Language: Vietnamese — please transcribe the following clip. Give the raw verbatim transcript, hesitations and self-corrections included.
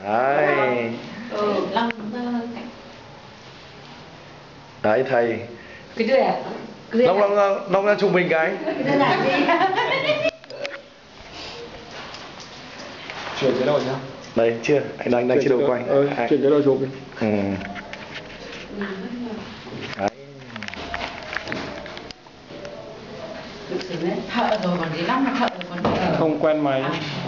Đấy. Ừ, Long Đấy thầy. cái đứa à? Long Long Long Long ra chụp mình cái. Cái này đi. Chuyển chế độ nhá. Đây chưa? Anh đang đang chế độ quay. Ờ, chuyển chế độ chụp đi. Ừ. Đấy. Thực sự đấy, thợ rồi còn gì lắm mà thợ rồi còn gì. Không quen máy.